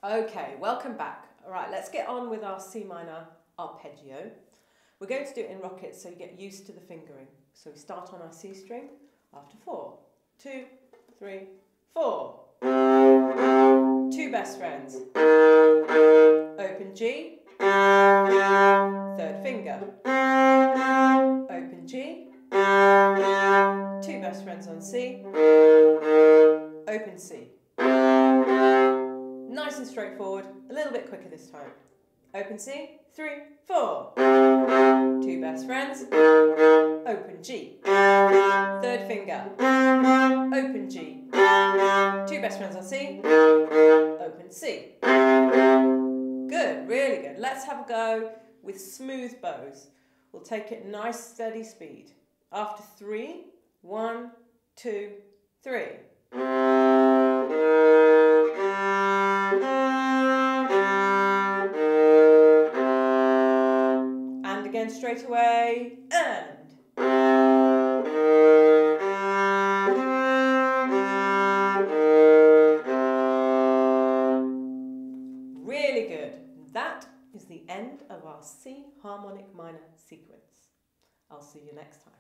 Okay, welcome back. All right, let's get on with our C minor arpeggio. We're going to do it in rockets so you get used to the fingering. So we start on our C string after 4. 2, 3, 4. Two best friends. Open G. Third finger. Open G. Two best friends on C. Open C. Nice and straightforward, a little bit quicker this time. Open C, 3, 4. Two best friends. Open G. Third finger. Open G. Two best friends on C. Open C. Good, really good. Let's have a go with smooth bows. We'll take it nice, steady speed. After 3, 1, 2, 3. And again straight away, and. Really good. That is the end of our C harmonic minor sequence. I'll see you next time.